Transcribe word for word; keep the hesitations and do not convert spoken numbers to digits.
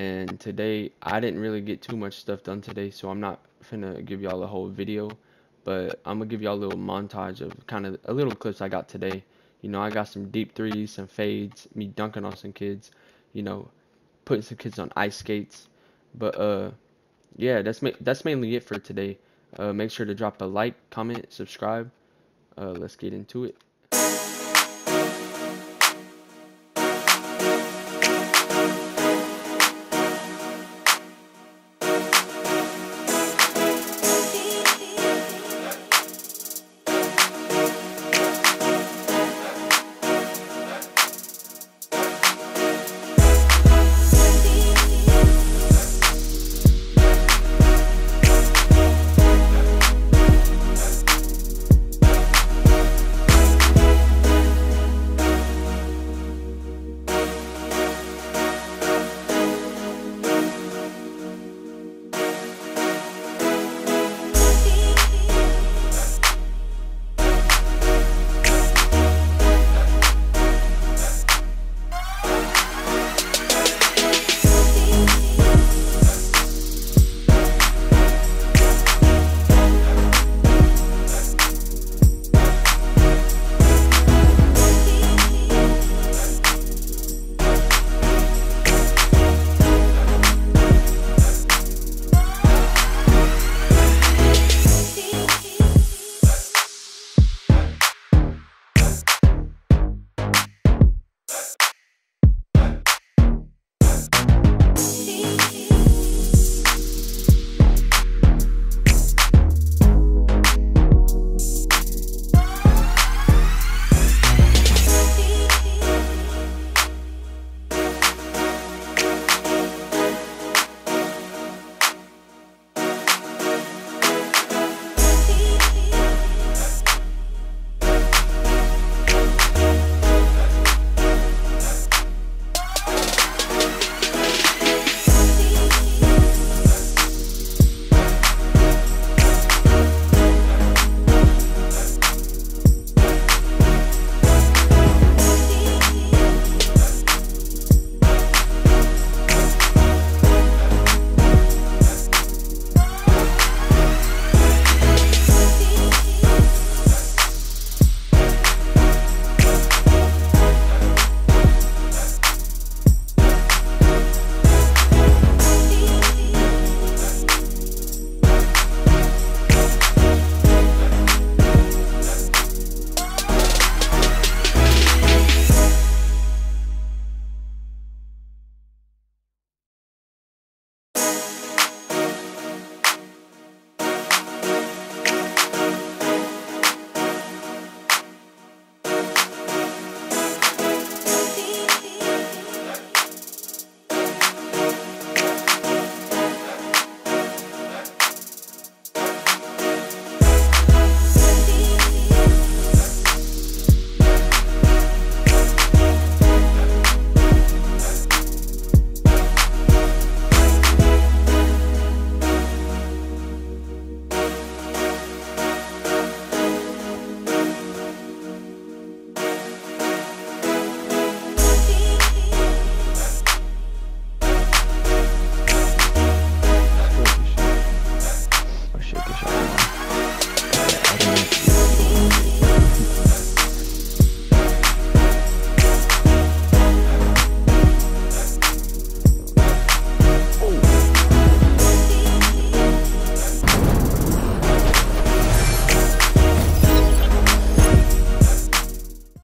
And today I didn't really get too much stuff done today, so I'm not finna give y'all a whole video, but I'm gonna give y'all a little montage of kind of a little clips I got today. You know, I got some deep threes, some fades, me dunking on some kids, you know, putting some kids on ice skates. But uh yeah, that's ma that's mainly it for today. Uh make sure to drop a like, comment, subscribe. Uh let's get into it.